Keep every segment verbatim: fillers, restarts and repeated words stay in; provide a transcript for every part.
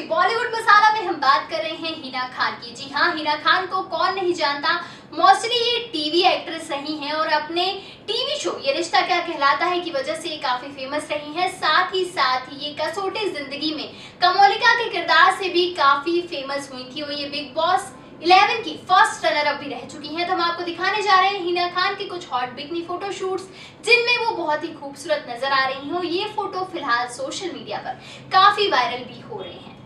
बॉलीवुड मसाला में हम बात कर रहे हैं हिना खान की। जी हाँ, हिना खान को कौन नहीं जानता। मोस्टली ये टीवी एक्ट्रेस रही हैं और अपने टीवी शो ये रिश्ता क्या कहलाता है की वजह से ये काफी फेमस रही हैं। साथ ही साथ ही ये कसौटी जिंदगी में कमोलिका के किरदार से भी काफी फेमस हुई थी और ये बिग बॉस इलेवन की फर्स्ट रनर अप भी रह चुकी हैं। तो हम आपको दिखाने जा रहे हैं हिना खान के कुछ हॉट बिकनी फोटो शूट्स जिनमें वो बहुत ही खूबसूरत नजर आ रही हैं। ये फोटो फिलहाल सोशल मीडिया पर काफी वायरल भी हो रहे हैं।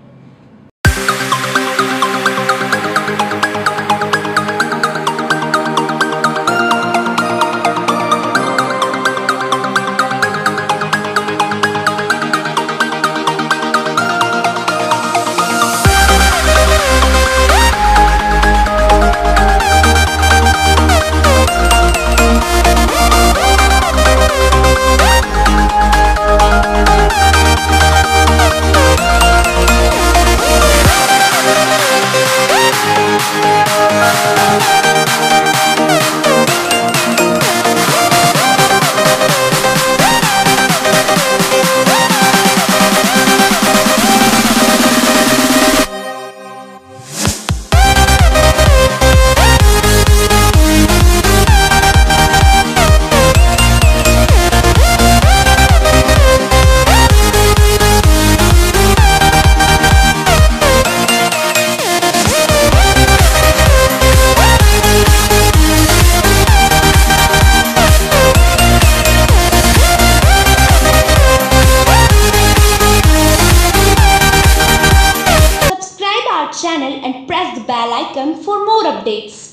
channel and press the bell icon for more updates.